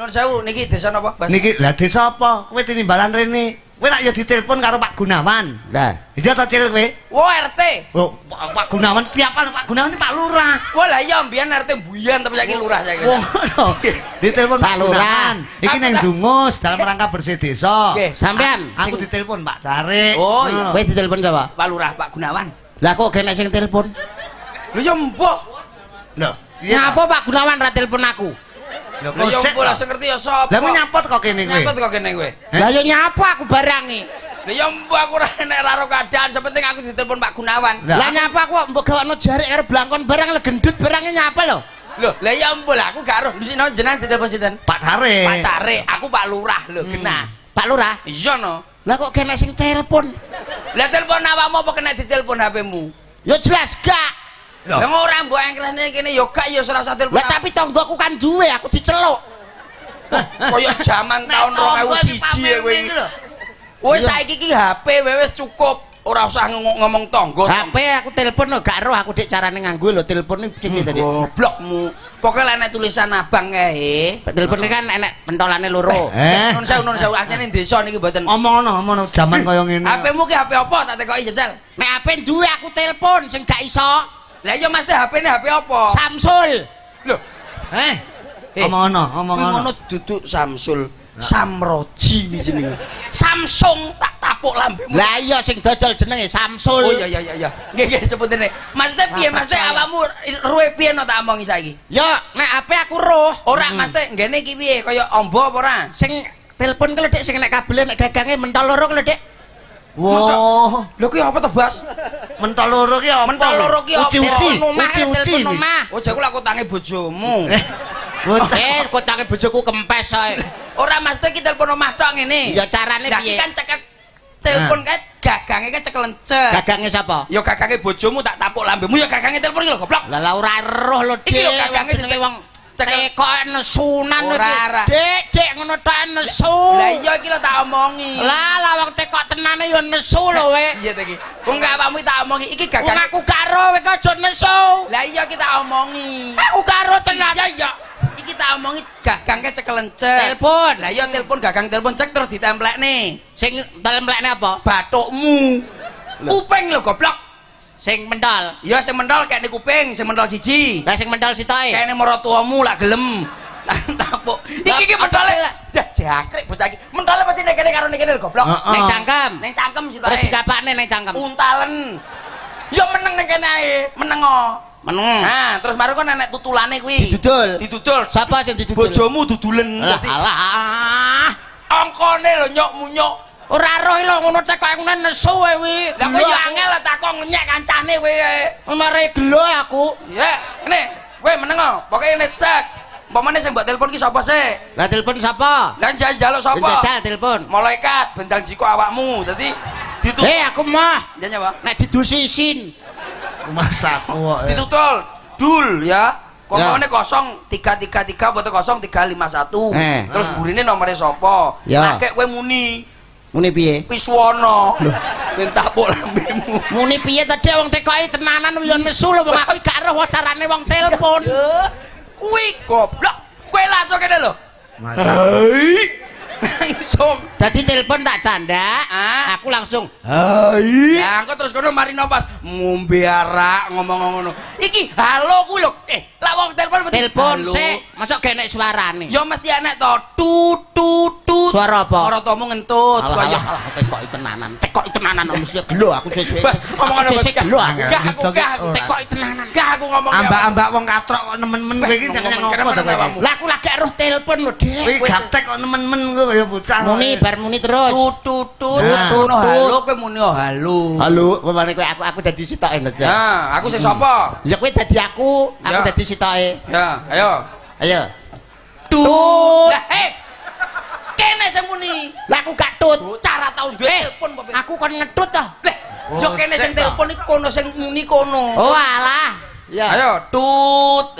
Nun sewu niki desa napa, Bas? Niki lah desa apa? Kowe tinimbalan rene. Kowe nak ya ditelepon karo Pak Gunawan. Lah, Iya ta Cil kowe? Wo RT. Oh, Pak Gunawan piapa Pak Gunawan ini Pak Lurah. Wah lah iya mbiyen RT buyan tapi saiki lurah saiki. Wong ngono. Ditelepon Pak Lurah. Iki Aku nang tak- Dungus dalam rangka bersih desa. Nggih. sampean Aku ditelepon Pak Cari. Oh, iya. wis ditelepon sapa? Pak Lurah, Pak Gunawan. Lah kok kene sing telepon? Lho ya mbok. Loh, Ngapa Pak Gunawan ra telepon aku? Lho, Lho ya kosek mbok lah kok. sing ngerti ya sapa. Lah mau nyapot kok kene kowe. Nyapot kok kene kowe. Lah yo nyapa aku barange. Lha ya mbok aku ora enek karo keadaan, sepenting aku ditelepon Pak Gunawan. Lah nyapa aku kok mbok gawakno jarik karo blangkon barang le gendut barangnya nyapa lho. Lho, lah ya mbok lah aku gak roh. Disino jenengan ditelepon sinten? Pak Cari. Pak Care, aku Pak Lurah lho, genah. Pak Lurah. Iya no. Lah kok kene sing telepon? Lah telepon awakmu apa kena ditelepon HP-mu? Yo jelas gak. Lah ora mbok engkrene kene yo gak yo ora usah telepon. Lah tapi tonggoku kan duwe aku diceluk. Koyo jaman tahun 2001 ya kowe iki. Wis saiki iki HP wis cukup. Ora usah ngomong tangga. HP aku telepon lho gak roh aku dik carane nganggo lho telepon sing tadi. Goblokmu. Pokoke lek enek tulisan abang kae. Telepon kan enek pentolane loro. Nun sewu ajene desa niki mboten. Omongno jaman kaya ngene. HP-mu ki HP apa tak tekoki jajal? Nek HP duwe aku telepon sing gak iso. Lah iya Mas HP-ne HP apa? Samsul. Lho, Omongno. ngono duduk Samsul. Samroji iki jenenge. Samsung tak tapuk lambemu. Lah iya sing dodol jenenge Samsul. Oh iya. Nggih sebutene. Maksudnya piye? Maksudnya awakmu ruwe piye no tak omongi saiki? Yo nek HP aku roh. Ora maksudnya ngene iki piye? Kaya ombo apa ora? Sing telepon ki lho dik sing nek kabel nek gagange mentol loro ki lho dik. Wow. Lho kuwi apa to, Bas? Mentol loro ki apa? Mentol loro ki apa? Uci-uci. Telepon omah. Oh, jago aku tangi bojomu. Kotange bojoku kempes ae. Ora maksudnya ki telepon omah tok ngene. Ya carane Lah piye? iki kan cekel telepon kae gagange kan cekel lencet. Gagange sapa? Ya gagange bojomu tak tapuk lambemu ya gagange telepon iki lho goblok. Lah ora roh lho dik. Iki lho gagange jenenge wong teko nesunan Ora. Dik ngono tok nesu. Lah iya iki lho tak omongi. Lah wong teko tenane ya nesu lho we. Iya ta iki. Wong gak awakmu tak omongi iki Wong gagange. aku karo we kok aja nesu. Lah iya kita omongi. Aku karo tenan. Iya. Iki tak omongi gagangke cekel lencet. Telepon. Lah iya telepon gagang telepon cek terus ditemplekne. Sing templekne apa? Bathukmu. Kuping lho goblok. Sing mentol. Ya sing mentol kene kuping, sing mentol siji. Lah sing mentol sitoe. Kene maratuamu lak gelem. Tapuk. Iki ki mentole. Dah jangkrik bocah iki. Mentole pasti nek kene karo nek kene lho goblok. Ning cangkem. Ning cangkem sitoe. Terus dikapakne ning cangkem. Untalen. Ya meneng ning kene ae, meneng kok. Meneng. Nah, terus baru kan nenek tutulane kuwi. Didudul. Sapa sing didudul? Bojomu dudulen. Lah alah. Angkone lho nyok-munyok. Ora roh lho ngono tek kok ngene nesu wae wi. Lah kowe yo angel lah takon ngenyek kancane kowe. Mare gelo aku. Ya, ngene. Kowe meneng kok. Pokoke ngene cek. Umpamane sing mbok telepon ki sapa sih? Lah telepon sapa? Lah njaluk sapa? Jajal telepon. Malaikat bendang jiko awakmu. Dadi ditutul. Aku mah. Ya nyapa? Nek didusi isin. Masaku kok. Ditutul. Dul ya. Komone 0333 boten 0351. Terus burine nomere sapa? Akeh kowe muni. Muni piye? Piswono. Lho, minta pok lambemu. Muni piye tadi wong tekoki tenanan yo nesu lho wong aku gak roh carane wong telepon. Kuwi goblok. Kowe langsung kene lho. Hai. Langsung. Dadi telepon tak canda, aku langsung hai. Ya engko terus kono marino pas ngombe arak ngomong ngono. Iki halo ku lho. Lah wong telepon sik, masuk gak enek suarane. Ya mesti enek to. Tut. Suara apa? Maratamu ngentut kaya tekoki tenanan mesti gelo aku sesuk. Bas omong ngono sesuk gelo aku. Gah aku tekoki tenanan. Gah aku ngomong. Ambak-ambak wong katrok kok nemen-men kowe iki jangan ngopo to kowe. Lah aku lagi roh telepon lho, Dik. Kowe gaptek kok nemen-men kowe kaya bocah. Muni bar muni terus. Tut. Sono halo kowe muni halo. Halo, pemane kowe aku dadi sitoke lho, Cak. Nah, aku sing sapa? Ya kowe dadi aku dadi sitoke. Ya, ayo. Tut. Lah, kene sing muni. Lah aku gak tut. Cara tau duwe telepon apa? Aku kon ngetut to. Lah, yo kene sing telepon iki kono sing muni kono. Oh alah. Ya. Ayo, tut.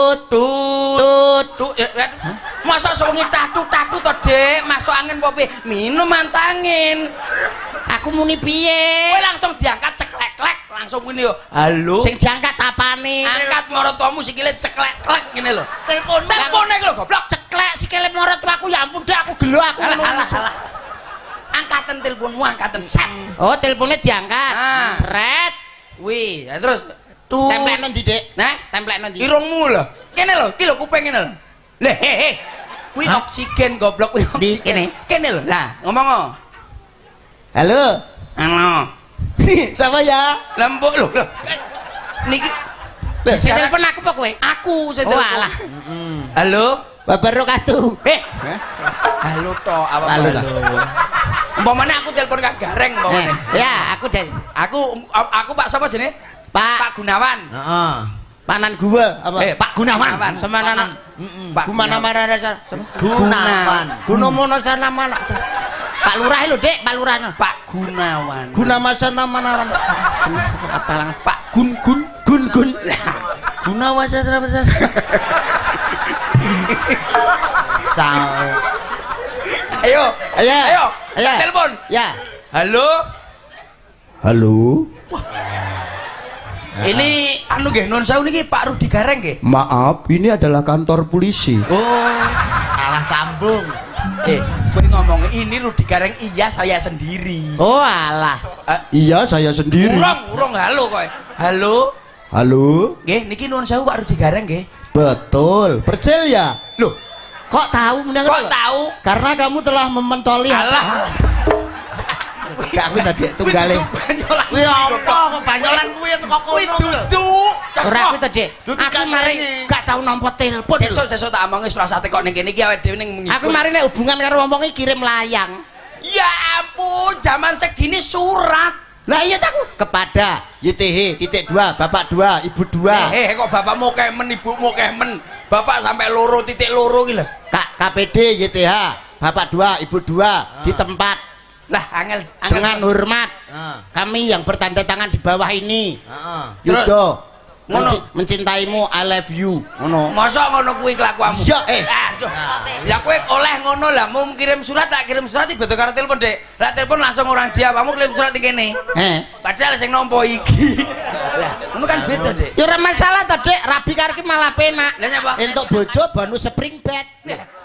Masa songi tatu to, Dek? Masuk angin apa piye? Minum mantangin. Aku muni piye? Kowe langsung diangkat ceklek-klek, langsung muni yo. Halo. Sing diangkat apane? Angkat maratuamu sikile ceklek-klek ngene lho. Telpone iki lho goblok. Ceklek sikile maratuamu ya ampun Dek aku gelo aku. Alah. Angkatan teleponmu, angkatan set. Oh, teleponnya diangkat. Sret. Wih, ya terus tuh. Templek ndi, Dik? Nah, templek ndi? Irungmu lho. Kene lho, iki lho kuping ngene lho. Leh, he. Kuwi oksigen goblok kuwi. Di kene. Kene lho. Nah, ngomong. Halo. Halo. Siapa ya? Lembuk lho. Niki. Sing telepon aku apa kowe? Aku sing telepon. Oh, alah. Halo. Wabarakatuh. Halo to, apa halo? Umpamane aku telepon Kak Gareng umpamane. Ya, aku dari aku Pak sapa jenenge? Pak Gunawan. Heeh. Panan gua apa? Pak Gunawan. Semana. Pak Gumana Gunawan. Gunomono sana mana? Pak Lurah lho, Dik, Pak Lurah. Pak Gunawan. Gunamasana mana? Apa lang? Pak Gun. Gunawasana. Ayo. Ayo. Telepon. Ya. Halo. Ini anu nggih nun sewu niki Pak Rudi Gareng nggih. Maaf, ini adalah kantor polisi. Oh, Salah sambung. kowe ngomong ini Rudi Gareng iya saya sendiri. Oh, alah. Iya, saya sendiri. Urung halo kowe. Halo. Nggih, niki nun sewu Pak Rudi Gareng nggih. Betul. Percaya? Loh, Kok tahu menang? kok tahu? Karena kamu telah mementoli. Alah. Gak aku tadi tunggale. Kuwi apa kok banyolan kuwi kok kono. Kuwi duduk. Ora kuwi tadi. Aku mari gak tau nampa telepon. Sesuk tak omongi selasate kok ning kene iki awake dhewe ning menghibur. Aku mari nek hubungan karo wong iki kirim layang. Ya ampun, zaman segini surat. Lah iya tak kepada YTH.2 Bapak 2 Ibu 2. Kok bapakmu kemen ibumu kemen. Bapak sampai loro titik loro iki lho. KPD YTH Bapak 2 Ibu 2 di tempat. Lah angel Dengan hormat. Kami yang bertanda tangan di bawah ini. Yudo. Mencintaimu, I love you. Ngono. Mosok ngono kuwi kelakuanmu? Iya, Aduh. Lah kowe oleh ngono lah, mau kirim surat tak kirim surat beda karo telepon, Dek. Lah telepon langsung orang dia, kamu kirim surat iki kene. Padahal sing nampa iki. Lah, ngono kan beda, Dek. Ya ora masalah to, Dek. Rabi karo ki malah penak. Lah nyapa? Entuk bojo banu spring bed.